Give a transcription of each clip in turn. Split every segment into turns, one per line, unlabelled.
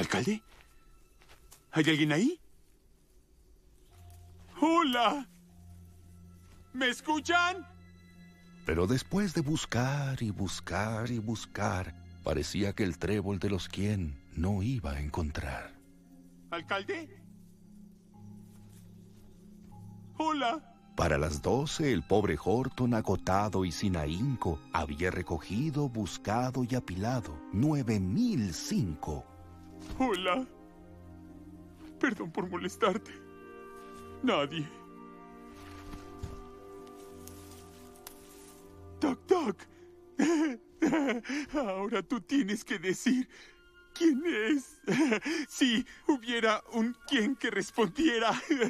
¿Alcalde? ¿Hay alguien ahí? ¡Hola! ¿Me escuchan?
Pero después de buscar y buscar y buscar, parecía que el trébol de los Quien no iba a encontrar.
¿Alcalde? ¡Hola!
Para las 12, el pobre Horton, agotado y sin ahínco, había recogido, buscado y apilado 9005.
¡Hola! Perdón por molestarte. Nadie. Toc, toc. Ahora tú tienes que decir quién es. Si hubiera un quien que respondiera.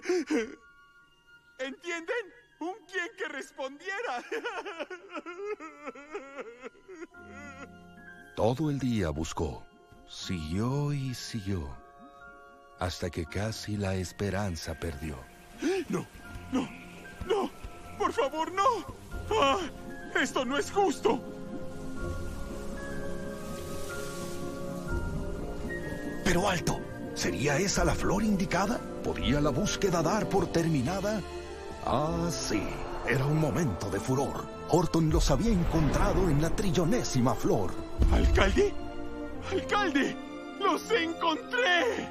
¿Entienden? Un quien que respondiera.
Todo el día buscó, siguió y siguió, hasta que casi la esperanza perdió.
No, no, no. Por favor, no. ¡Ah! ¡Esto no es justo!
Pero alto, ¿sería esa la flor indicada? ¿Podía la búsqueda dar por terminada? Ah, sí, era un momento de furor. Horton los había encontrado en la trillonésima flor.
¿Alcalde? ¡Alcalde! ¡Los encontré!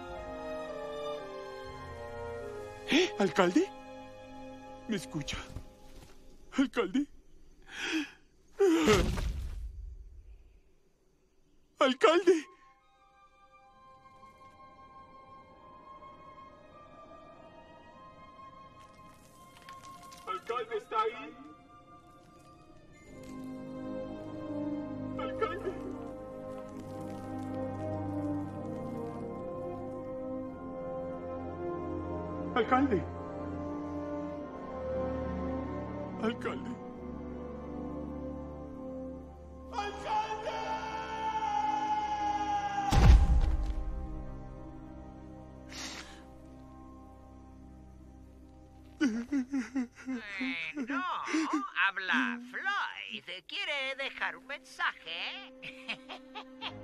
¿Alcalde? ¿Me escucha? ¿Alcalde? ¡Alcalde! ¿Alcalde está ahí? ¿Alcalde? ¿Alcalde? ¿Alcalde?
No, habla Floyd. ¿Quiere dejar un mensaje?